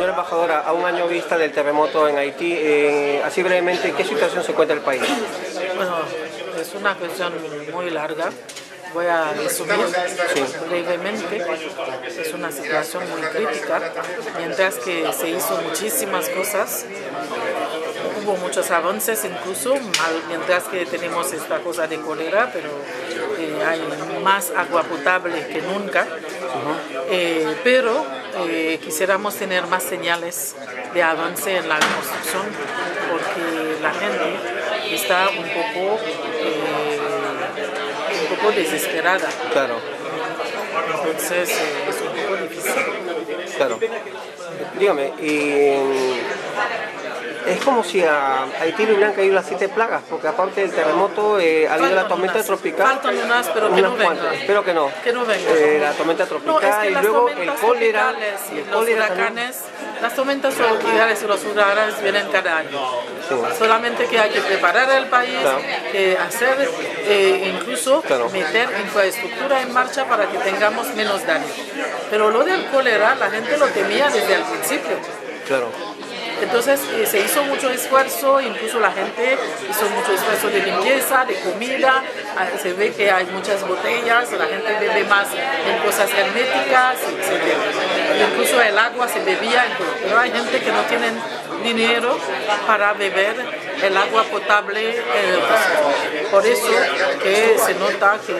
Señora embajadora, a un año vista del terremoto en Haití, así brevemente, ¿en qué situación se encuentra el país? Bueno, es una cuestión muy larga. Voy a resumir brevemente. Es una situación muy crítica. Mientras que se hizo muchísimas cosas, hubo muchos avances incluso, mientras que tenemos esta cosa de cólera, pero hay más agua potable que nunca. Pero quisiéramos tener más señales de avance en la reconstrucción, porque la gente está un poco desesperada. Claro. Entonces es un poco difícil. Claro. Dígame, es como si a Haití le hubieran caído las 7 plagas, porque aparte del terremoto ha habido la tormenta tropical. Faltan unas, pero que no vengan. Espero que no. Que no vengan. La tormenta tropical No, es que y las luego el tormentas cólera. tropicales y El los cólera huracanes, las tormentas tropicales y los huracanes vienen cada año. Sí. Solamente que hay que preparar el país, Claro. hacer, incluso Claro. meter infraestructura en marcha para que tengamos menos daño. Pero lo del cólera, la gente lo temía desde el principio. Claro. Entonces se hizo mucho esfuerzo, incluso la gente hizo mucho esfuerzo de limpieza, de comida, se ve que hay muchas botellas, la gente bebe más en cosas herméticas, etc. Incluso el agua se bebía, pero hay gente que no tienen dinero para beber el agua potable en el país. Por eso que se nota que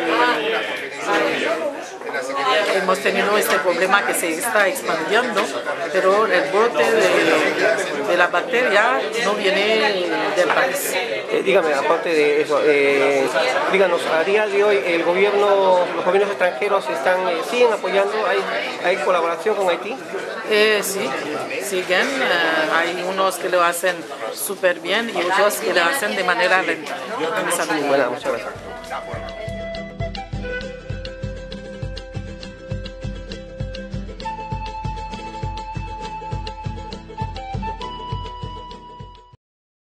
hemos tenido este problema que se está expandiendo, pero el brote de la bacteria no viene del país. Dígame, aparte de eso, díganos, a día de hoy los gobiernos extranjeros siguen apoyando, ¿hay colaboración con Haití? Sí, siguen, hay unos que lo hacen súper bien y otros que lo hacen de manera lenta. Bueno, muchas gracias.